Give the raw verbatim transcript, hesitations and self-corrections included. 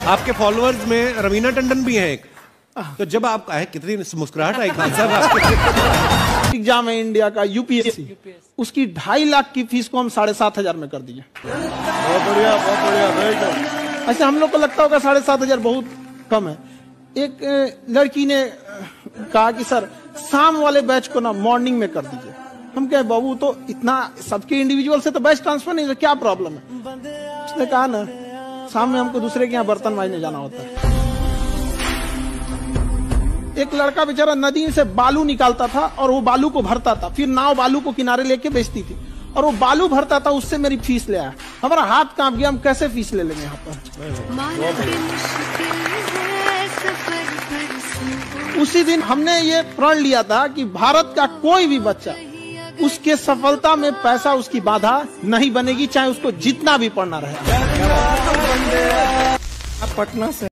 आपके फॉलोअर्स में रवीना टंडन भी है एक, तो जब आप आए कितनी मुस्कुराहट आई खान साहब आपके। एग्जाम है इंडिया का यूपीएससी, उसकी ढाई लाख की फीस को हम साढ़े सात हजार में कर दिए। बहुत बढ़िया, बहुत बढ़िया, वेरी गुड। ऐसे हम लोग को लगता होगा साढ़े सात हजार बहुत कम है। एक लड़की ने कहा कि सर शाम वाले बैच को ना मॉर्निंग में कर दीजिए। हम कहे बाबू तो इतना सबके इंडिविजुअल से तो बैच ट्रांसफर नहीं, क्या प्रॉब्लम है? उसने कहा ना शाम में हमको दूसरे के यहाँ बर्तन मांजने जाना होता है। एक लड़का बेचारा नदी से बालू निकालता था और वो बालू को भरता था, फिर नाव बालू को किनारे लेके बेचती थी और वो बालू भरता था, उससे मेरी फीस ले आया। हमारा हाथ कांप गया, हम कैसे फीस ले लेंगे यहाँ पर। उसी दिन हमने ये प्रण लिया था कि भारत का कोई भी बच्चा उसके सफलता में पैसा उसकी बाधा नहीं बनेगी, चाहे उसको जितना भी पढ़ना रहे। आप पटना से